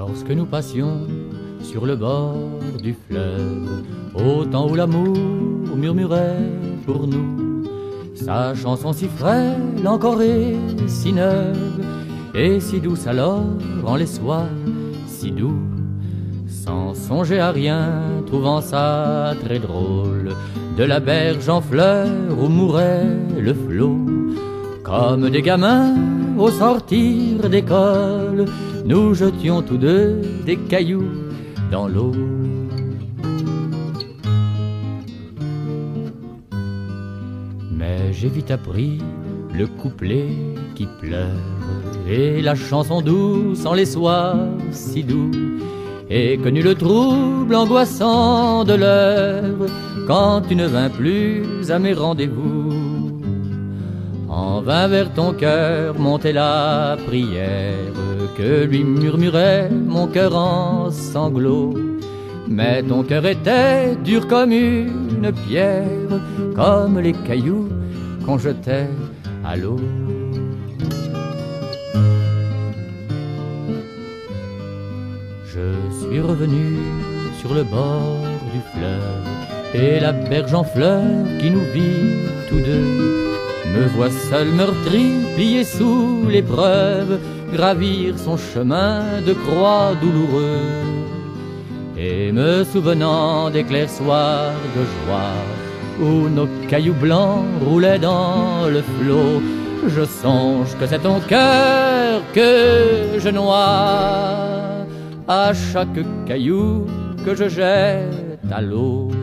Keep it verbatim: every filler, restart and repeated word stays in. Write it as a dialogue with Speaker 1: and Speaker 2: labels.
Speaker 1: Lorsque nous passions sur le bord du fleuve, au temps où l'amour murmurait pour nous sa chanson si frêle encore et si neuve, et si douce alors en les soirs si doux, sans songer à rien, trouvant ça très drôle, de la berge en fleurs où mourait le flot. Comme des gamins au sortir d'école, nous jetions tous deux des cailloux dans l'eau. Mais j'ai vite appris le couplet qui pleure et la chanson douce en les soirs si doux, et connu le trouble angoissant de l'heure quand tu ne vins plus à mes rendez-vous. En vain vers ton cœur montait la prière que lui murmurait mon cœur en sanglots. Mais ton cœur était dur comme une pierre, comme les cailloux qu'on jetait à l'eau. Je suis revenu sur le bord du fleuve, et la berge en fleurs qui nous vit tous deux me voit seul meurtri, plié sous l'épreuve, gravir son chemin de croix douloureux. Et me souvenant des clairs soirs de joie où nos cailloux blancs roulaient dans le flot, je songe que c'est ton cœur que je noie à chaque caillou que je jette à l'eau.